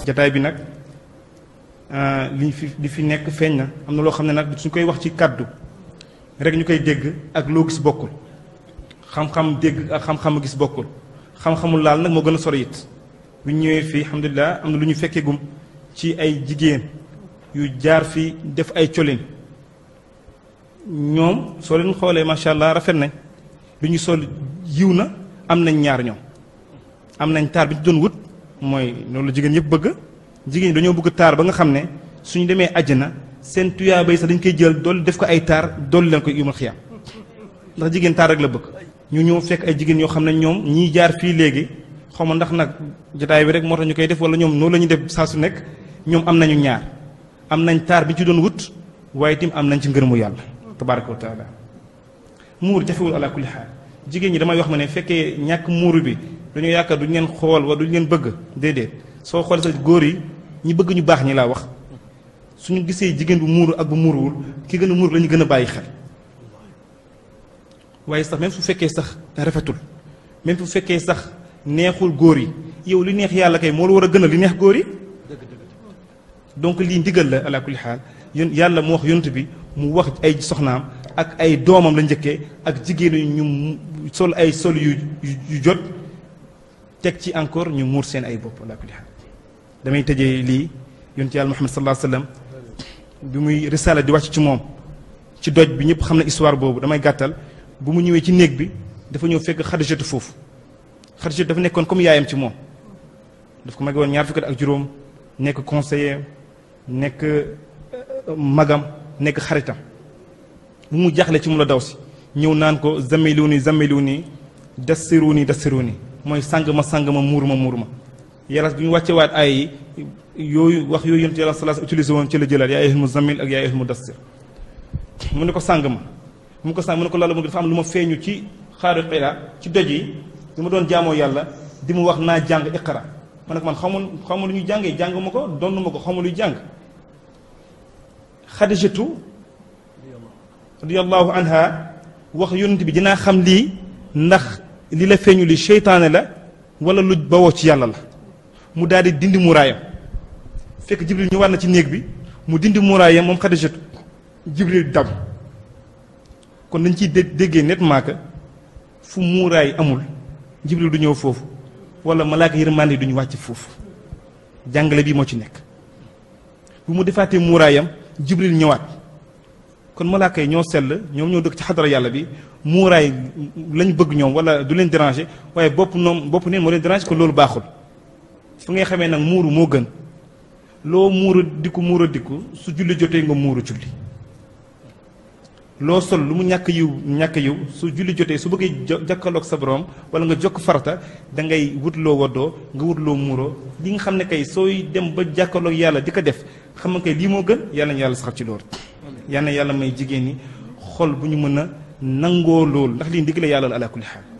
jataay bi nag li fi nekk feeñ na am na loo xam ne nag suñ koy wax ci kàddu rek ñu koy dégg ak loo gis bokkul xam-xam dégg ak xam-xam gis bokkul xam-xamul laal nag moo gën a sori it bu ñu ñëwee fii alhamdulilah am na lu ñu fekkee gum ci ay jigéen yu jaar fi def ay colin ñoom soo leen xoolee macha allah rafet nañ lu ñu sol yiw na am nañ ñaar ñoom am nañ taar bi ñu doon wut mooy loolu la jigéen yëpp bëgg jigéen ñi dañoo bëgg taar ba nga xam ne suñu demee àjjana seen tuyaaba yi sax dañ koy jël dool def ko ay taar dool leen ko yumal xiyaam ndax jigéen taar rek la bëgg ñu ñëw fekk ay jigéen yoo xam ne ñoom ñiy jaar fii léegi xaw ma ndax nag jotaay bi rek moo tax ñu koy def wala ñoom noonu la ñuy def saa su nekk ñoom am nañu ñaar am nañ taar bi ci doon wut waaye tim am nañ ci ngërëmu yàlla tabaraka wa taala muur jafewul ala kulli xaal jigéen ñi damay wax ma ne fekkee ñàkk muuru bi dañoo yaakaar duñu leen xool wala duñu leen bëgg déedéet soo xoolee sa góor yi ñi bëgg ñu baax ñi laa wax suñu gisee jigéen bu muuru ak bu muuruwul ki gën a muuru la ñu gën a bàyyi xel waaye sax même su fekkee sax rafetul même su fekkee sax neexul góor yi yow li neex yàlla kay moo la war a gën a li neex góor yi donc lii ndigal la ala kulli xaal yàlla mu wax yonent bi mu wax ay soxnaam ak ay doomam la njëkkee ak jigéen ñu sol ay sol yu jot teg ci encore ñu muur seen ay bopp ala kulli xaal damay tëjee lii yonent yàlla Muhammad sallallahu alayhi wa sallam bi muy risaala di wàcc ci moom ci doj bi ñëpp xam ne histoire boobu damay gàttal bu mu ñëwee ci néeg bi dafa ñëw fekk Xadijatu foofu Xadijatu dafa nekkoon comme yaayam ci moom daf ko mage woon ñaar fukki at ak juróom nekk conseiller nekk magam nekk xaritam bu mu jaaxle ci mu la daw si ñëw naan ko zammiluuni dassiruuni mooy sàng ma muur ma yàlla bu ñu wàcce waat ay yooyu wax yooyu yonent yàlla salaas utilisé woon ci la jëlaat yaa ayyuhal muzammil ak yaa ayyuhal mudassir mu ne ko sàng ma mu ko sàng mu ne ko loolu dafa am lu ma feeñu ci xaaru Xiraa ci doj yi li ma doon jaamoo yàlla di mu wax naa jàng iqra ma ne ko man xamul lu ñu jàngee jàng ma ko donn ma ko xamul luy jàng Xadijatu radiyallahu anha wax yonent bi dinaa xam lii ndax li la feeñu li seytaane la wala lu bawoo ci yàlla la mu daal di dindi muraayam fekk Jibril ñu war na ci néeg bi mu dindi muraayam moom Xadijatu Jibril dam kon dañ ciy déggee nettement que fu muuraay amul Jibril du ñëw foofu wala malaaka yërmande du ñu wàcc foofu jàngale bii moo ci nekk bu mu defaatee muuraayam Jibril ñëwaat kon malaaka yi ñoo sell ñoom ñoo dëkk ci xadara yàlla bi muuraay lañ bëgg ñoom wala du leen déranger waaye bopp neen moo leen déranger ko loolu baaxul fu ngay xamee nag muuru moo gën loo muuru dikku su julli jotee nga muuru julli loo sol lu mu ñàkk yiw su julli jotee su bëggee jàkkaloog sa borom wala nga jokk farata da ngay wut loo woddoo nga wut loo muuroo li nga xam ne kay sooy dem ba jàkkaloog yàlla di ko def xam nga kay lii moo gën yàlla na yàlla saxal ci loolu yàlla na yàlla may jigéen ñi xol bu ñu mën a nangoo loolu ndax lii ndigal yàlla la ala kulli xaal